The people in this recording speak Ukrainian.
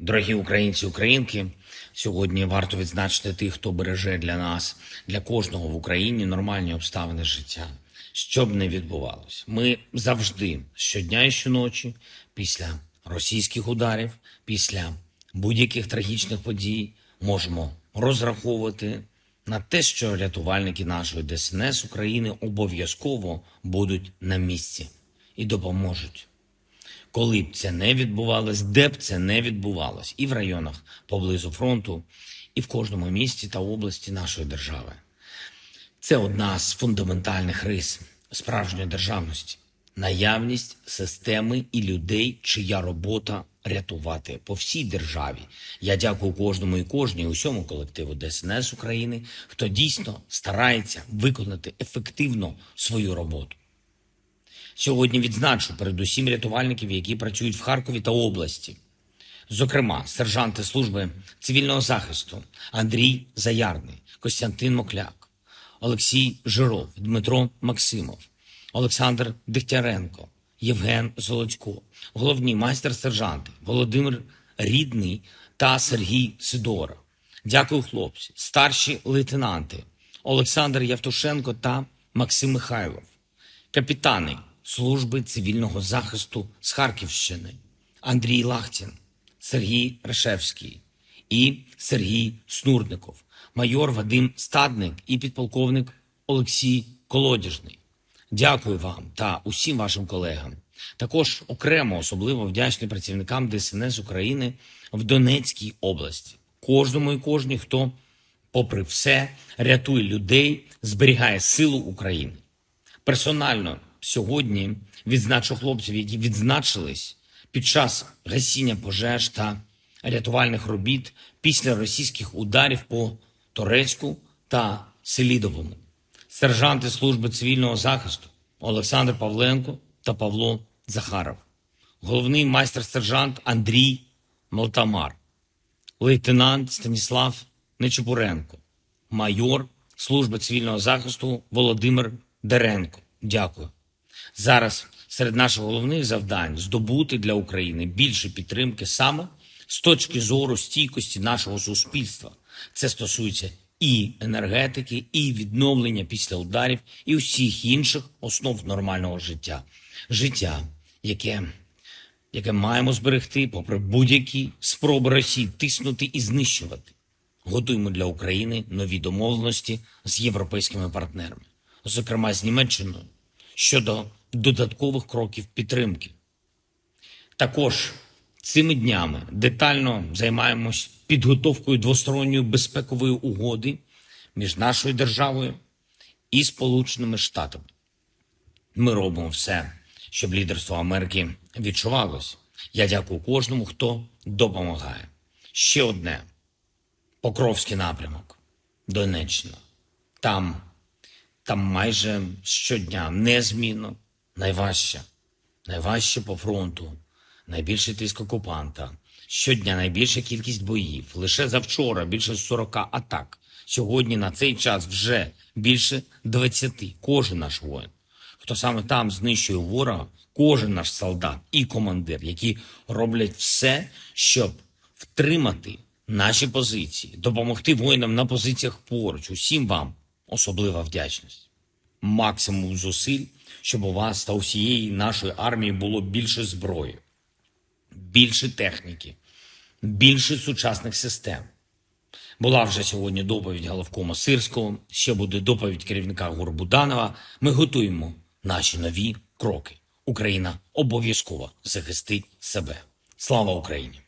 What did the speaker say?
Дорогі українці і українки, сьогодні варто відзначити тих, хто береже для нас, для кожного в Україні нормальні обставини життя. Що б не відбувалося. Ми завжди, щодня і щоночі, після російських ударів, після будь-яких трагічних подій, можемо розраховувати на те, що рятувальники нашої ДСНС України обов'язково будуть на місці і допоможуть. Коли б це не відбувалось, де б це не відбувалось, і в районах поблизу фронту, і в кожному місті та області нашої держави. Це одна з фундаментальних рис справжньої державності. Наявність системи і людей, чия робота рятувати по всій державі. Я дякую кожному і кожній, усьому колективу ДСНС України, хто дійсно старається виконати ефективно свою роботу. Сьогодні відзначу передусім рятувальників, які працюють в Харкові та області. Зокрема, сержанти служби цивільного захисту Андрій Заярний, Костянтин Мокляк, Олексій Жиров, Дмитро Максимов, Олександр Дегтяренко, Євген Золотько, головні майстер-сержанти Володимир Рідний та Сергій Сидора. Дякую, хлопці, старші лейтенанти Олександр Явтушенко та Максим Михайлов, капітани служби цивільного захисту з Харківщини Андрій Лахтін, Сергій Решевський і Сергій Снурников, майор Вадим Стадник і підполковник Олексій Колодяжний. Дякую вам та усім вашим колегам. Також окремо особливо вдячний працівникам ДСНС України в Донецькій області. Кожному і кожній, хто, попри все, рятує людей, зберігає силу України. Персонально сьогодні відзначу хлопців, які відзначились під час гасіння пожеж та рятувальних робіт після російських ударів по Торецьку та Селідовому. Сержанти служби цивільного захисту Олександр Павленко та Павло Захаров. Головний майстер-сержант Андрій Молтамар. Лейтенант Станіслав Нечепуренко. Майор служби цивільного захисту Володимир Деренко. Дякую. Зараз серед наших головних завдань здобути для України більше підтримки саме з точки зору стійкості нашого суспільства. Це стосується і енергетики, і відновлення після ударів, і усіх інших основ нормального життя. Життя, яке маємо зберегти, попри будь-які спроби Росії тиснути і знищувати. Готуємо для України нові домовленості з європейськими партнерами, зокрема з Німеччиною, щодо додаткових кроків підтримки. Також цими днями детально займаємось підготовкою двосторонньої безпекової угоди між нашою державою і Сполученими Штатами. Ми робимо все, щоб лідерство Америки відчувалось. Я дякую кожному, хто допомагає. Ще одне. Покровський напрямок. Донеччина. Там майже щодня незмінно найважче по фронту, найбільший тиск окупанта, щодня найбільша кількість боїв, лише завчора більше 40 атак, сьогодні на цей час вже більше 20. Кожен наш воїн, хто саме там знищує ворога, кожен наш солдат і командир, які роблять все, щоб втримати наші позиції, допомогти воїнам на позиціях поруч, усім вам особлива вдячність. Максимум зусиль, щоб у вас та усієї нашої армії було більше зброї, більше техніки, більше сучасних систем. Була вже сьогодні доповідь головкома Сирського, ще буде доповідь керівника ГУР Буданова. Ми готуємо наші нові кроки. Україна обов'язково захистить себе. Слава Україні!